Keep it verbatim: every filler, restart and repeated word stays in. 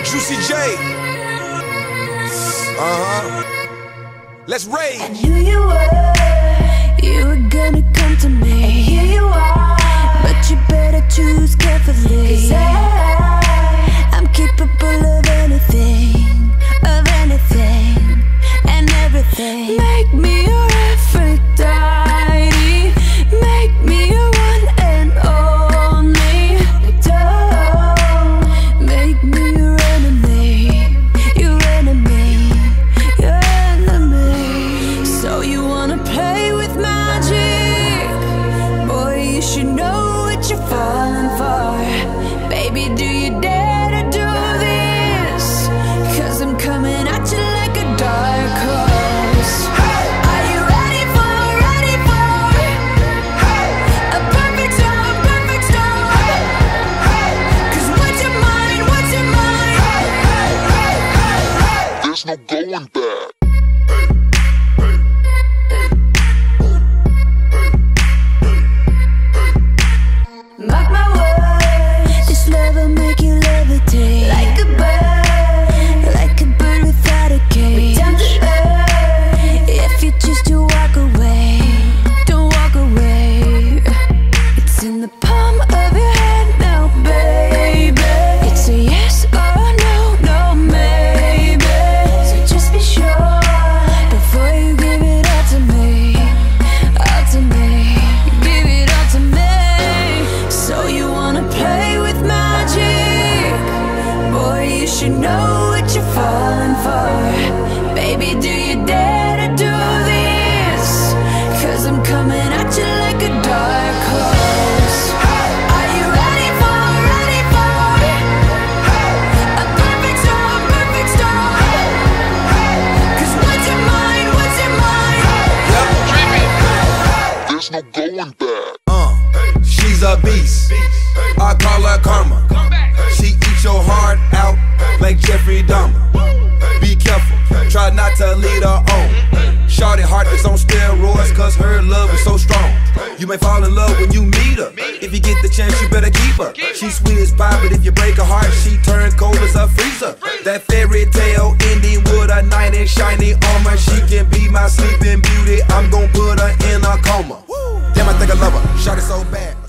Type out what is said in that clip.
Juicy J. Uh-huh. Let's rage. I knew you were, you were gonna come to me. And here you are, but you better choose carefully. 'Cause I, I'm capable of anything, of anything, and everything. Make me your Aphrodite, make me your one and only. Don't make me your enemy, your enemy, your enemy. So you wanna play with magic? Boy, you should know what you're falling for. Baby, do you dare to do this? 'Cause I'm coming at you like a dark horse. Are you ready for, ready for a perfect storm, perfect storm? 'Cause what's your mind, what's your mind? There's no going back. Mark my words, this love will make you levitate like a bird, like a bird without a cage. Down to earth, if you choose to walk away, don't walk away. It's in the palm of your hand now, baby. It's a yes or no, no maybe. So just be sure before you give it all to me, all to me, give it all to me. So you wanna play with magic? Boy, you should know what you're falling for. Baby, do you dare to do this? 'Cause I'm coming at you like a dark horse. Are you ready for, ready for a perfect storm, perfect storm? 'Cause what's your mind, what's your mind? There's no going back. Uh, she's a beast. I call her karma. She eats your heart out like Jeffrey Dahmer. Be careful, try not to lead her on. Shawty heart is on steroids, 'cause her love is so strong. You may fall in love when you meet her. If you get the chance, you better keep her. She's sweet as pie, but if you break her heart, she turns cold as a freezer. That fairy tale ending with a knight in shiny armor. She can be my sleeping beauty. I'm gon' put her in a coma. Damn, I think I love her. Shawty so bad.